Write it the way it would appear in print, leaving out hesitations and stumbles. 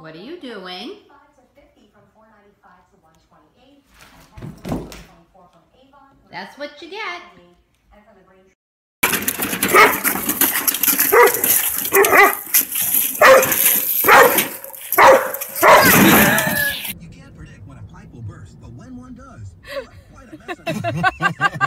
What are you doing? That's what you get. You can't predict when a pipe will burst, but when one does, quite a mess of it.